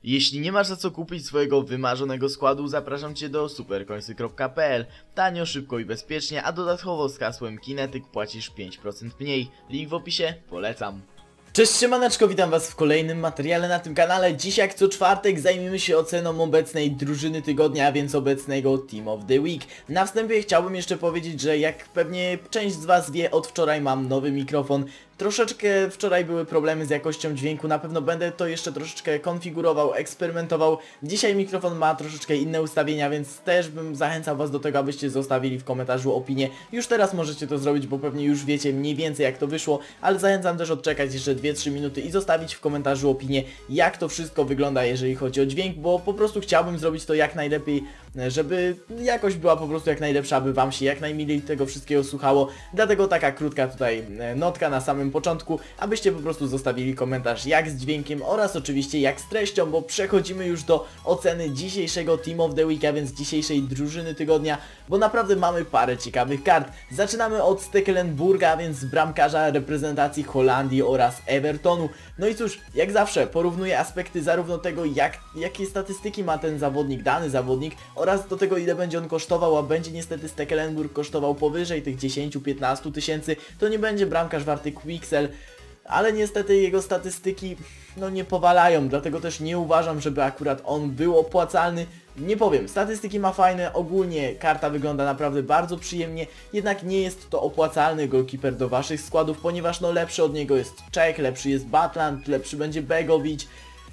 Jeśli nie masz za co kupić swojego wymarzonego składu, zapraszam Cię do supercoinsy.pl. Tanio, szybko i bezpiecznie, a dodatkowo z hasłem Kinetyk płacisz 5% mniej. Link w opisie, polecam. Cześć siemaneczko, witam was w kolejnym materiale na tym kanale. Dziś jak co czwartek zajmiemy się oceną obecnej drużyny tygodnia, a więc obecnego Team of the Week. Na wstępie chciałbym jeszcze powiedzieć, że jak pewnie część z was wie, od wczoraj mam nowy mikrofon. Troszeczkę wczoraj były problemy z jakością dźwięku, na pewno będę to jeszcze troszeczkę konfigurował, eksperymentował. Dzisiaj mikrofon ma troszeczkę inne ustawienia, więc też bym zachęcał was do tego, abyście zostawili w komentarzu opinię. Już teraz możecie to zrobić, bo pewnie już wiecie mniej więcej jak to wyszło, ale zachęcam też odczekać jeszcze 2-3 minuty i zostawić w komentarzu opinię, jak to wszystko wygląda, jeżeli chodzi o dźwięk, bo po prostu chciałbym zrobić to jak najlepiej, żeby jakość była po prostu jak najlepsza, aby wam się jak najmilej tego wszystkiego słuchało. Dlatego taka krótka tutaj notka na samym początku, abyście po prostu zostawili komentarz jak z dźwiękiem oraz oczywiście jak z treścią, bo przechodzimy już do oceny dzisiejszego Team of the Week, a więc dzisiejszej drużyny tygodnia, bo naprawdę mamy parę ciekawych kart. Zaczynamy od Stekelenburga, a więc bramkarza reprezentacji Holandii oraz Evertonu. No i cóż, jak zawsze porównuję aspekty zarówno tego jakie statystyki ma ten zawodnik, dany zawodnik, oraz do tego ile będzie on kosztował, a będzie niestety Stekelenburg kosztował powyżej tych 10-15 tysięcy, to nie będzie bramkarz warty Quixel, ale niestety jego statystyki no nie powalają, dlatego też nie uważam, żeby akurat on był opłacalny. Nie powiem, statystyki ma fajne, ogólnie karta wygląda naprawdę bardzo przyjemnie, jednak nie jest to opłacalny goalkeeper do waszych składów, ponieważ no lepszy od niego jest Czech, lepszy jest Butland, lepszy będzie Begovic.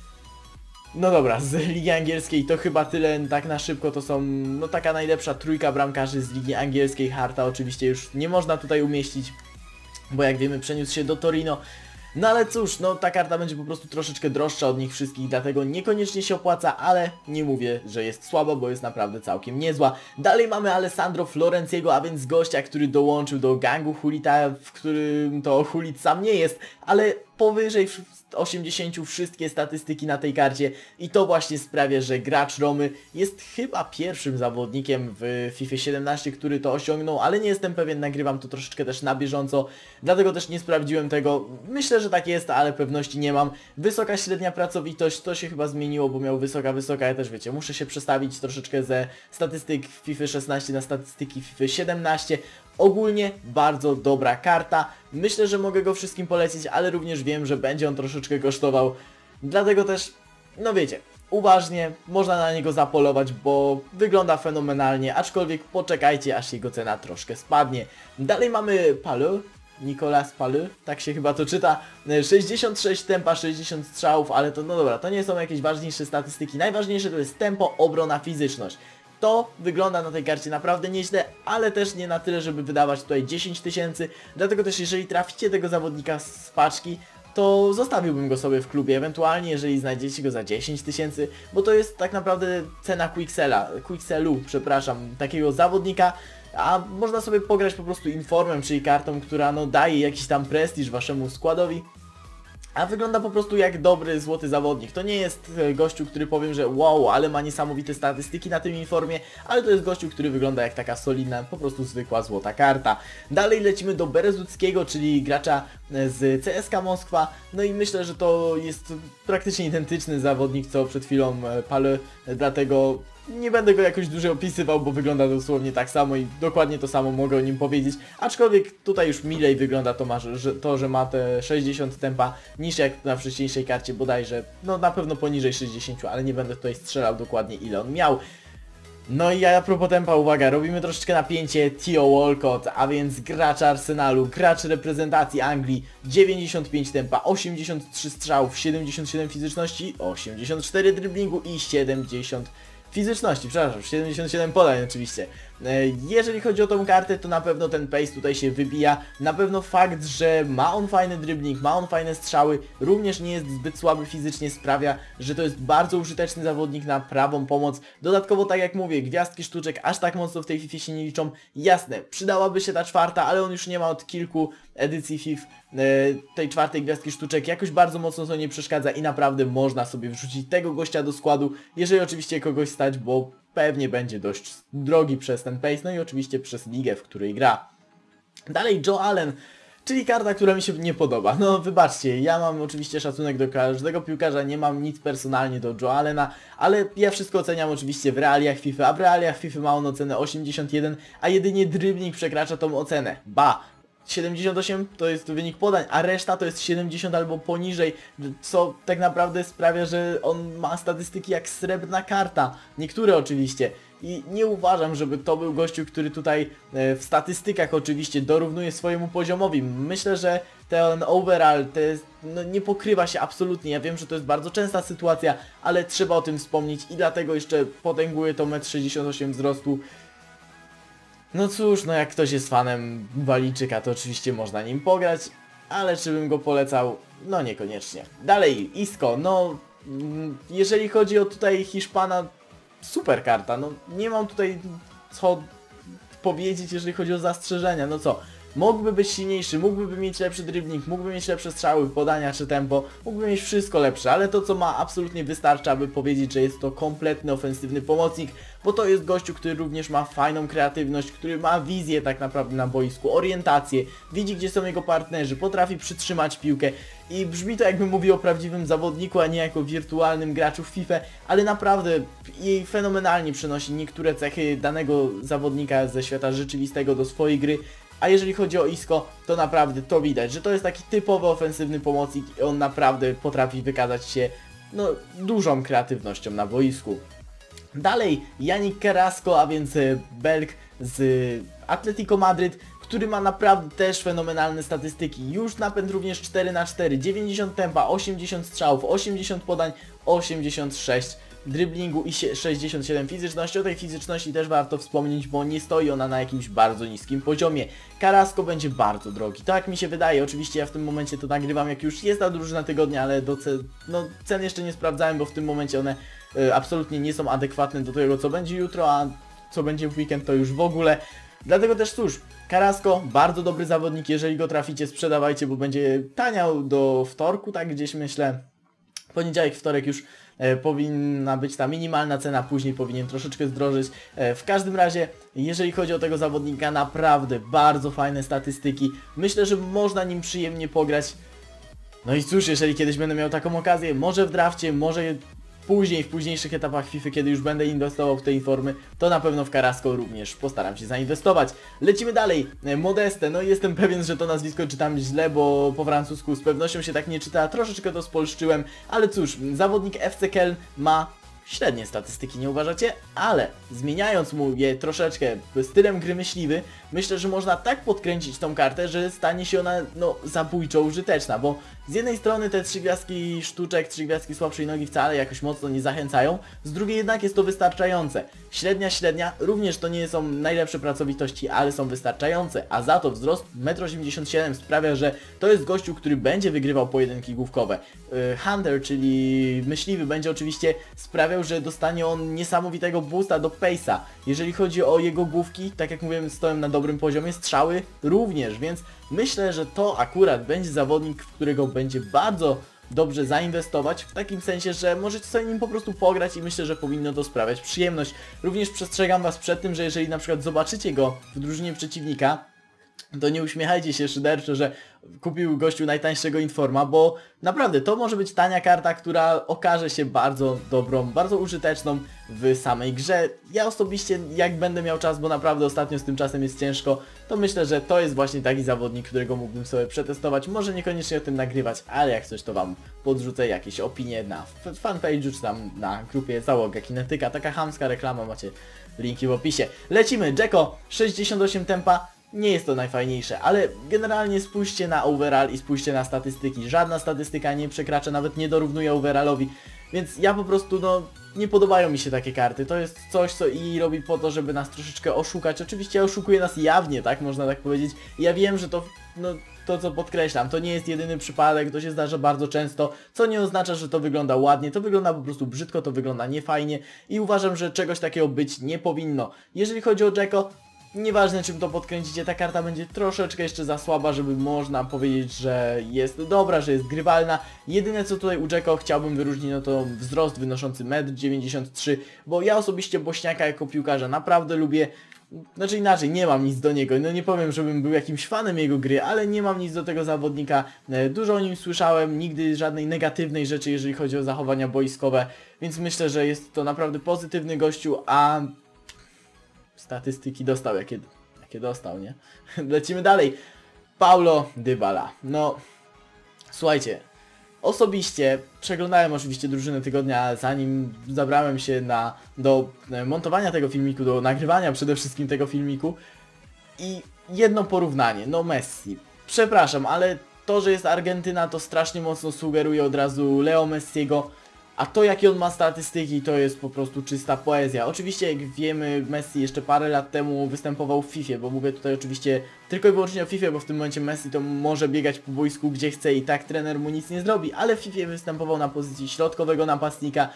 No dobra, z Ligi Angielskiej to chyba tyle, tak na szybko to są no taka najlepsza trójka bramkarzy z Ligi Angielskiej. Harta oczywiście już nie można tutaj umieścić, bo jak wiemy przeniósł się do Torino. No ale cóż, no ta karta będzie po prostu troszeczkę droższa od nich wszystkich, dlatego niekoniecznie się opłaca, ale nie mówię, że jest słaba, bo jest naprawdę całkiem niezła. Dalej mamy Alessandro Florenciego, a więc gościa, który dołączył do gangu Hulita, w którym to Hulit sam nie jest, ale powyżej 80 wszystkie statystyki na tej karcie i to właśnie sprawia, że gracz Romy jest chyba pierwszym zawodnikiem w FIFA 17, który to osiągnął, ale nie jestem pewien, nagrywam to troszeczkę też na bieżąco, dlatego też nie sprawdziłem tego. Myślę, że tak jest, ale pewności nie mam. Wysoka średnia pracowitość, to się chyba zmieniło, bo miał wysoka, ja też wiecie, muszę się przestawić troszeczkę ze statystyk FIFA 16 na statystyki FIFA 17. Ogólnie bardzo dobra karta, myślę, że mogę go wszystkim polecić, ale również wiem, że będzie on troszeczkę kosztował, dlatego też, no wiecie, uważnie można na niego zapolować, bo wygląda fenomenalnie, aczkolwiek poczekajcie, aż jego cena troszkę spadnie. Dalej mamy Palu, Nicolas Palu, tak się chyba to czyta, 66 tempa, 60 strzałów, ale to no dobra, to nie są jakieś ważniejsze statystyki, najważniejsze to jest tempo, obrona, fizyczność. To wygląda na tej karcie naprawdę nieźle, ale też nie na tyle, żeby wydawać tutaj 10 tysięcy, dlatego też jeżeli traficie tego zawodnika z paczki, to zostawiłbym go sobie w klubie, ewentualnie jeżeli znajdziecie go za 10 tysięcy, bo to jest tak naprawdę cena Quixelu, przepraszam, takiego zawodnika, a można sobie pograć po prostu informem, czyli kartą, która no daje jakiś tam prestiż waszemu składowi. A wygląda po prostu jak dobry, złoty zawodnik. To nie jest gościu, który powiem, że wow, ale ma niesamowite statystyki na tym informie, ale to jest gościu, który wygląda jak taka solidna, po prostu zwykła złota karta. Dalej lecimy do Berezuckiego, czyli gracza z CSKA Moskwa. No i myślę, że to jest praktycznie identyczny zawodnik, co przed chwilą Palu, dlatego nie będę go jakoś dłużej opisywał, bo wygląda dosłownie tak samo i dokładnie to samo mogę o nim powiedzieć. Aczkolwiek tutaj już milej wygląda to, że ma te 60 tempa niż jak na wcześniejszej karcie bodajże. No na pewno poniżej 60, ale nie będę tutaj strzelał dokładnie ile on miał. No i a propos tempa, uwaga, robimy troszeczkę napięcie. Theo Walcott, a więc gracz Arsenalu, gracz reprezentacji Anglii, 95 tempa, 83 strzałów, 77 fizyczności, 84 driblingu i 70 fizyczności, przepraszam, 77 podań oczywiście. Jeżeli chodzi o tą kartę, to na pewno ten pace tutaj się wybija, na pewno fakt, że ma on fajny dribbling, ma on fajne strzały, również nie jest zbyt słaby fizycznie, sprawia, że to jest bardzo użyteczny zawodnik na prawą pomoc. Dodatkowo, tak jak mówię, gwiazdki sztuczek aż tak mocno w tej FIFA się nie liczą. Jasne, przydałaby się ta czwarta, ale on już nie ma od kilku edycji FIFA tej czwartej gwiazdki sztuczek, jakoś bardzo mocno to nie przeszkadza i naprawdę można sobie wrzucić tego gościa do składu, jeżeli oczywiście kogoś stać, bo pewnie będzie dość drogi przez ten pace, no i oczywiście przez ligę, w której gra. Dalej Joe Allen, Czyli karta, która mi się nie podoba. No wybaczcie, ja mam oczywiście szacunek do każdego piłkarza, nie mam nic personalnie do Joe Allena, ale ja wszystko oceniam oczywiście w realiach FIFA, a w realiach FIFA ma on ocenę 81, a jedynie dribbling przekracza tą ocenę. Ba! 78 to jest wynik podań, a reszta to jest 70 albo poniżej, co tak naprawdę sprawia, że on ma statystyki jak srebrna karta. Niektóre oczywiście. I nie uważam, żeby to był gościu, który tutaj w statystykach oczywiście dorównuje swojemu poziomowi. Myślę, że ten overall no, nie pokrywa się absolutnie. Ja wiem, że to jest bardzo częsta sytuacja, ale trzeba o tym wspomnieć i dlatego jeszcze potęguje to 1,68 m wzrostu. No cóż, no jak ktoś jest fanem Walijczyka, to oczywiście można nim pograć, ale czy bym go polecał? No niekoniecznie. Dalej, Isco, no jeżeli chodzi o tutaj Hiszpana, super karta, no nie mam tutaj co powiedzieć, jeżeli chodzi o zastrzeżenia, no co? Mógłby być silniejszy, mógłby mieć lepszy dribbling, mógłby mieć lepsze strzały, podania czy tempo, mógłby mieć wszystko lepsze, ale to co ma absolutnie wystarcza, aby powiedzieć, że jest to kompletny ofensywny pomocnik, bo to jest gościu, który również ma fajną kreatywność, który ma wizję tak naprawdę na boisku, orientację, widzi gdzie są jego partnerzy, potrafi przytrzymać piłkę i brzmi to jakbym mówił o prawdziwym zawodniku, a nie jako wirtualnym graczu w FIFA, ale naprawdę jej fenomenalnie przenosi niektóre cechy danego zawodnika ze świata rzeczywistego do swojej gry. A jeżeli chodzi o Isco, to naprawdę to widać, że to jest taki typowy ofensywny pomocnik i on naprawdę potrafi wykazać się no, dużą kreatywnością na boisku. Dalej Yannick Carrasco, a więc Belg z Atletico Madryt, który ma naprawdę też fenomenalne statystyki. Już napęd również 4×4, 90 tempa, 80 strzałów, 80 podań, 86 driblingu i 67 fizyczności. O tej fizyczności też warto wspomnieć, bo nie stoi ona na jakimś bardzo niskim poziomie. Carrasco będzie bardzo drogi, tak mi się wydaje. Oczywiście ja w tym momencie to nagrywam, jak już jest ta drużyna tygodnia, ale do cen jeszcze nie sprawdzałem, bo w tym momencie one absolutnie nie są adekwatne do tego, co będzie jutro, a co będzie w weekend to już w ogóle. Dlatego też cóż, Carrasco, bardzo dobry zawodnik, jeżeli go traficie, sprzedawajcie, bo będzie taniał do wtorku, tak gdzieś myślę. Poniedziałek, wtorek już powinna być ta minimalna cena, później powinien troszeczkę zdrożyć. W każdym razie, jeżeli chodzi o tego zawodnika, naprawdę bardzo fajne statystyki. Myślę, że można nim przyjemnie pograć. No i cóż, jeżeli kiedyś będę miał taką okazję, może w drafcie, może później, w późniejszych etapach FIFA, kiedy już będę inwestował w te informy, to na pewno w Carrasco również postaram się zainwestować. Lecimy dalej. Modeste, no jestem pewien, że to nazwisko czytam źle, bo po francusku z pewnością się tak nie czyta, troszeczkę to spolszczyłem, ale cóż, zawodnik FC Köln ma średnie statystyki, nie uważacie? Ale zmieniając mu je troszeczkę stylem gry myśliwy, myślę, że można tak podkręcić tą kartę, że stanie się ona no zabójczo użyteczna, bo z jednej strony te 3 gwiazdki sztuczek, 3 gwiazdki słabszej nogi wcale jakoś mocno nie zachęcają, z drugiej jednak jest to wystarczające. Średnia, również to nie są najlepsze pracowitości, ale są wystarczające, a za to wzrost 1,87 m sprawia, że to jest gościu, który będzie wygrywał pojedynki główkowe. Hunter, czyli myśliwy, będzie oczywiście sprawiał, że dostanie on niesamowitego boosta do pace'a. Jeżeli chodzi o jego główki, tak jak mówiłem, stoją na dobrym poziomie, strzały również, więc myślę, że to akurat będzie zawodnik, w którego będzie bardzo dobrze zainwestować, w takim sensie, że możecie sobie nim po prostu pograć i myślę, że powinno to sprawiać przyjemność. Również przestrzegam was przed tym, że jeżeli na przykład zobaczycie go w drużynie przeciwnika, to nie uśmiechajcie się szyderczo, że kupił gościu najtańszego informa, bo naprawdę to może być tania karta, która okaże się bardzo dobrą, bardzo użyteczną w samej grze. Ja osobiście, jak będę miał czas, bo naprawdę ostatnio z tym czasem jest ciężko, to myślę, że to jest właśnie taki zawodnik, którego mógłbym sobie przetestować. Może niekoniecznie o tym nagrywać, ale jak coś to wam podrzucę jakieś opinie na fanpage'u czy tam na grupie Załoga Kinetyka. Taka chamska reklama, macie linki w opisie. Lecimy, Dzeko, 68 tempa. Nie jest to najfajniejsze, ale generalnie spójrzcie na overall i spójrzcie na statystyki. Żadna statystyka nie przekracza, nawet nie dorównuje overallowi, więc ja po prostu nie podobają mi się takie karty. To jest coś, co EA robi po to, żeby nas troszeczkę oszukać. Oczywiście oszukuje nas jawnie, tak można tak powiedzieć. Ja wiem, że to co podkreślam, to nie jest jedyny przypadek, to się zdarza bardzo często, co nie oznacza, że to wygląda ładnie, to wygląda po prostu brzydko, to wygląda niefajnie i uważam, że czegoś takiego być nie powinno. Jeżeli chodzi o Dzeko, nieważne czym to podkręcicie, ta karta będzie troszeczkę jeszcze za słaba, żeby można powiedzieć, że jest dobra, że jest grywalna. Jedyne co tutaj u Dzeko chciałbym wyróżnić, no to wzrost wynoszący 1,93 m, bo ja osobiście Bośniaka jako piłkarza naprawdę lubię. Znaczy inaczej, nie mam nic do niego, no nie powiem, żebym był jakimś fanem jego gry, ale nie mam nic do tego zawodnika, dużo o nim słyszałem, nigdy żadnej negatywnej rzeczy, jeżeli chodzi o zachowania boiskowe, więc myślę, że jest to naprawdę pozytywny gościu, a statystyki dostał jakie dostał, nie? Lecimy dalej. Paulo Dybala. No, słuchajcie, osobiście przeglądałem oczywiście drużynę tygodnia, zanim zabrałem się do montowania tego filmiku, do nagrywania przede wszystkim tego filmiku. I jedno porównanie, no Messi. Przepraszam, ale to, że jest Argentyna, to strasznie mocno sugeruje od razu Leo Messiego. A to, jakie on ma statystyki, to jest po prostu czysta poezja. Oczywiście, jak wiemy, Messi jeszcze parę lat temu występował w FIFA, bo mówię tutaj oczywiście tylko i wyłącznie o FIFA, bo w tym momencie Messi to może biegać po boisku gdzie chce i tak trener mu nic nie zrobi, ale w FIFA występował na pozycji środkowego napastnika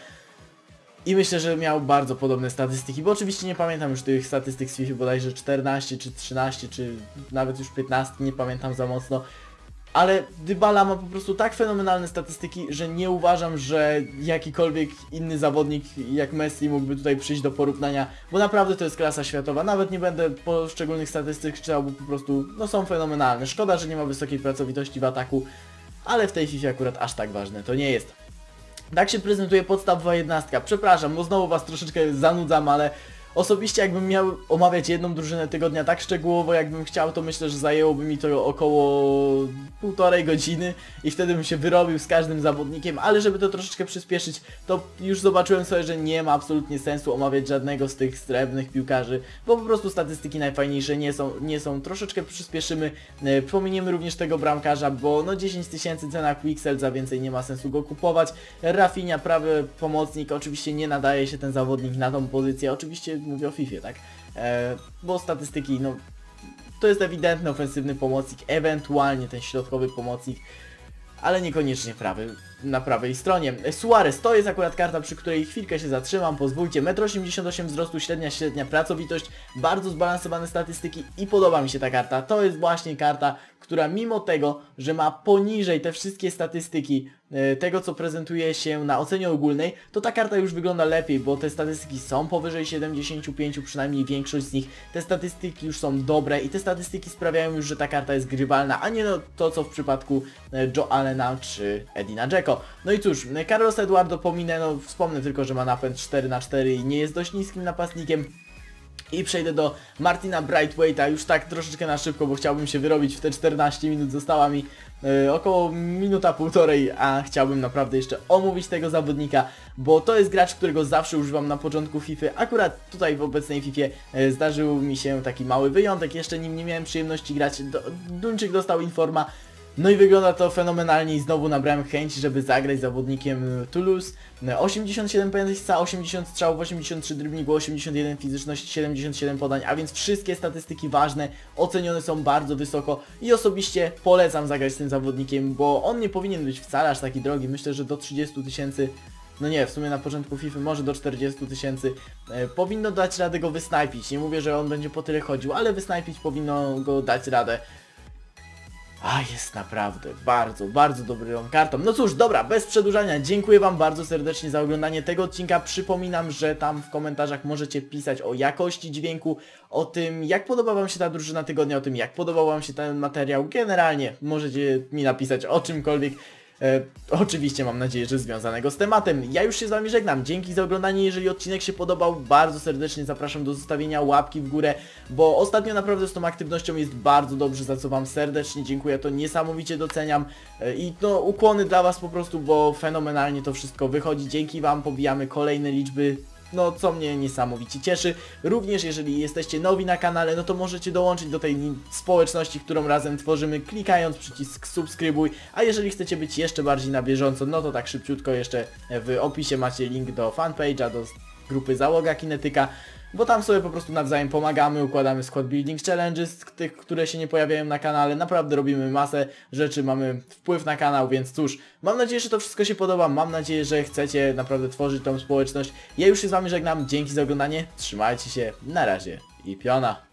i myślę, że miał bardzo podobne statystyki, bo oczywiście nie pamiętam już tych statystyk z FIFA, bodajże 14 czy 13 czy nawet już 15, nie pamiętam za mocno. Ale Dybala ma po prostu tak fenomenalne statystyki, że nie uważam, że jakikolwiek inny zawodnik jak Messi mógłby tutaj przyjść do porównania, bo naprawdę to jest klasa światowa. Nawet nie będę poszczególnych statystyk czytał, bo po prostu no, są fenomenalne. Szkoda, że nie ma wysokiej pracowitości w ataku, ale w tej FIFA akurat aż tak ważne to nie jest. Tak się prezentuje podstawowa jedenastka. Przepraszam, bo znowu was troszeczkę zanudzam, ale osobiście jakbym miał omawiać jedną drużynę tygodnia tak szczegółowo jakbym chciał, to myślę, że zajęłoby mi to około 1,5 godziny i wtedy bym się wyrobił z każdym zawodnikiem, ale żeby to troszeczkę przyspieszyć, to już zobaczyłem sobie, że nie ma absolutnie sensu omawiać żadnego z tych srebrnych piłkarzy, bo po prostu statystyki najfajniejsze nie są. Troszeczkę przyspieszymy, pominiemy również tego bramkarza, bo no 10 000 cena Quixel, za więcej nie ma sensu go kupować. Rafinha, prawy pomocnik, oczywiście nie nadaje się ten zawodnik na tą pozycję, oczywiście mówię o FIFA, tak? Bo statystyki, no to jest ewidentny ofensywny pomocnik, ewentualnie ten środkowy pomocnik, ale niekoniecznie na prawej stronie. Suarez to jest akurat karta, przy której chwilkę się zatrzymam, pozwólcie. 1,88 m wzrostu, średnia pracowitość, bardzo zbalansowane statystyki i podoba mi się ta karta. To jest właśnie karta, która mimo tego, że ma poniżej te wszystkie statystyki tego, co prezentuje się na ocenie ogólnej, to ta karta już wygląda lepiej, bo te statystyki są powyżej 75, przynajmniej większość z nich. Te statystyki już są dobre i te statystyki sprawiają już, że ta karta jest grywalna, a nie no to, co w przypadku Joe Allena czy Edina Dzeko. No i cóż, Carlos Eduardo pominę, no wspomnę tylko, że ma napęd 4×4 i nie jest dość niskim napastnikiem. I przejdę do Martina Braithwaite'a już tak troszeczkę na szybko, bo chciałbym się wyrobić w te 14 minut, została mi około minuta półtorej, a chciałbym naprawdę jeszcze omówić tego zawodnika, bo to jest gracz, którego zawsze używam na początku FIFA. Akurat tutaj w obecnej FIFA zdarzył mi się taki mały wyjątek, jeszcze nim nie miałem przyjemności grać, Duńczyk dostał informa. No i wygląda to fenomenalnie i znowu nabrałem chęci, żeby zagrać zawodnikiem Toulouse. 87 PNS, 80 strzałów, 83 driblingu, 81 fizyczność, 77 podań, a więc wszystkie statystyki ważne, ocenione są bardzo wysoko i osobiście polecam zagrać z tym zawodnikiem, bo on nie powinien być wcale aż taki drogi, myślę, że do 30 000, no nie, w sumie na początku FIFA może do 40 000, powinno dać radę go wysnajpić, nie mówię, że on będzie po tyle chodził, ale wysnajpić powinno go dać radę. A jest naprawdę bardzo dobrą kartą. No cóż, dobra, bez przedłużania, dziękuję wam bardzo serdecznie za oglądanie tego odcinka. Przypominam, że tam w komentarzach możecie pisać o jakości dźwięku, o tym jak podoba wam się ta drużyna tygodnia, o tym jak podobał wam się ten materiał. Generalnie możecie mi napisać o czymkolwiek. Oczywiście mam nadzieję, że związanego z tematem. Ja już się z wami żegnam, dzięki za oglądanie. Jeżeli odcinek się podobał, bardzo serdecznie zapraszam do zostawienia łapki w górę, bo ostatnio naprawdę z tą aktywnością jest bardzo dobrze, za co wam serdecznie dziękuję, to niesamowicie doceniam i no ukłony dla was po prostu, bo fenomenalnie to wszystko wychodzi. Dzięki wam pobijamy kolejne liczby, no co mnie niesamowicie cieszy. Również jeżeli jesteście nowi na kanale, no to możecie dołączyć do tej społeczności, którą razem tworzymy, klikając przycisk subskrybuj, a jeżeli chcecie być jeszcze bardziej na bieżąco, no to tak szybciutko jeszcze w opisie macie link do fanpage'a, do grupy Załoga Kinetyka, bo tam sobie po prostu nawzajem pomagamy, układamy squad building challenges, tych, które się nie pojawiają na kanale, naprawdę robimy masę rzeczy, mamy wpływ na kanał, więc cóż, mam nadzieję, że to wszystko się podoba, mam nadzieję, że chcecie naprawdę tworzyć tą społeczność. Ja już się z wami żegnam, dzięki za oglądanie, trzymajcie się, na razie i piona.